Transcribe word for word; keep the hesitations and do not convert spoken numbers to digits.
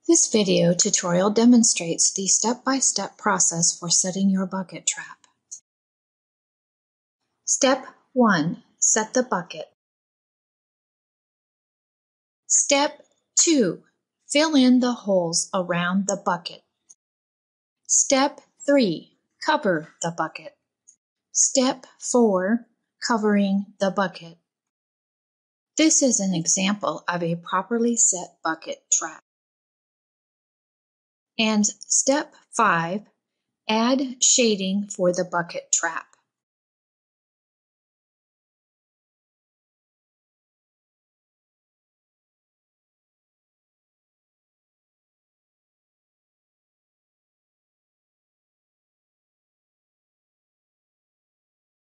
This video tutorial demonstrates the step-by-step process for setting your bucket trap. Step one. Set the bucket. Step two. Fill in the holes around the bucket. Step three. Cover the bucket. Step four. Covering the bucket. This is an example of a properly set bucket trap. And step five, add shading for the bucket trap.